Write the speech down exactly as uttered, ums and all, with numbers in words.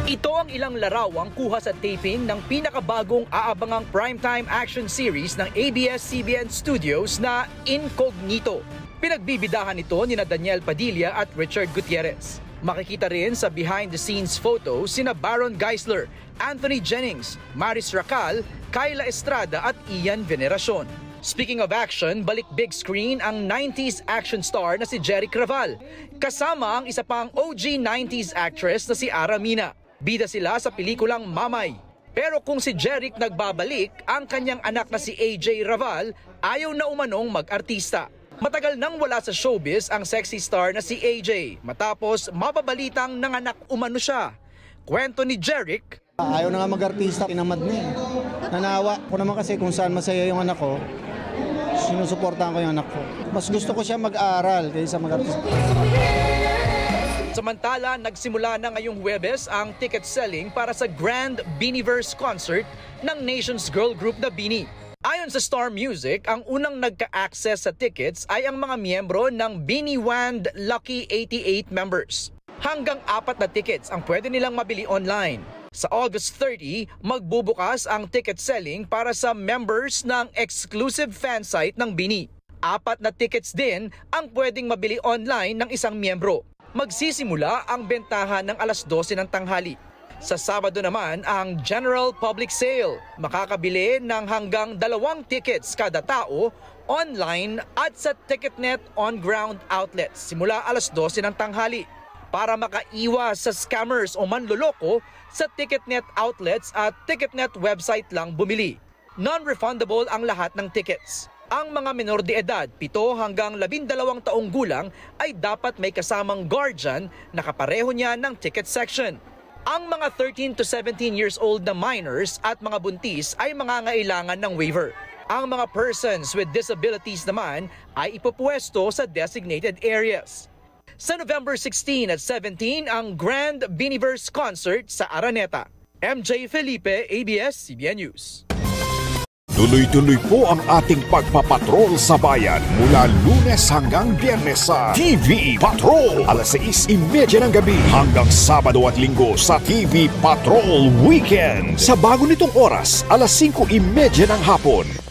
Ito ang ilang larawang kuha sa taping ng pinakabagong aabangang primetime action series ng A B S C B N Studios na Incognito. Pinagbibidahan ito nina Daniel Padilla at Richard Gutierrez. Makikita rin sa behind-the-scenes photos sina Baron Geisler, Anthony Jennings, Maris Racal, Kyla Estrada at Ian Veneracion. Speaking of action, balik big screen ang nineties action star na si Jeric Raval. Kasama ang isa pang O G nineties actress na si Ara Mina. Bida sila sa pelikulang Mamay. Pero kung si Jeric nagbabalik, ang kanyang anak na si A J Raval ayaw na umanong mag-artista. Matagal nang wala sa showbiz ang sexy star na si A J matapos mababalitang nanganak umano siya. Kwento ni Jeric, ayaw na nga mag-artista, tinamad na eh. Nanawa ko naman kasi kung saan masaya yung anak ko, sinusuportahan ko yung anak ko. Mas gusto ko siya mag-aral kaysa mag-artista. Samantala, nagsimula na ngayong Huwebes ang ticket selling para sa Grand Beaniverse concert ng Nation's girl group na Beanie. Ayon sa Star Music, ang unang nagka-access sa tickets ay ang mga miyembro ng Beanie Wand Lucky eighty-eight members. Hanggang apat na tickets ang pwede nilang mabili online. Sa August thirtieth, magbubukas ang ticket selling para sa members ng exclusive fan site ng Beanie. Apat na tickets din ang pwedeng mabili online ng isang miyembro. Magsisimula ang bentahan ng alas dose ng tanghali. Sa Sabado naman ang general public sale. Makakabili ng hanggang dalawang tickets kada tao online at sa TicketNet on-ground outlets simula alas dose ng tanghali. Para makaiwas sa scammers o manloloko, sa TicketNet outlets at TicketNet website lang bumili. Non-refundable ang lahat ng tickets. Ang mga menor de edad, pito hanggang labindalawang taong gulang ay dapat may kasamang guardian na kapareho niya ng ticket section. Ang mga thirteen to seventeen years old na minors at mga buntis ay mangangailangan ng waiver. Ang mga persons with disabilities naman ay ipupwesto sa designated areas. Sa November sixteen at seventeen ang Grand Beaniverse Concert sa Araneta. M J Felipe, A B S C B N News. Tuloy-tuloy po ang ating pagpapatrol sa bayan mula Lunes hanggang Biyernes sa T V Patrol. alas sais trenta ng gabi hanggang Sabado at Linggo sa T V Patrol Weekend. Sa bago nitong oras, alas singko trenta ng hapon.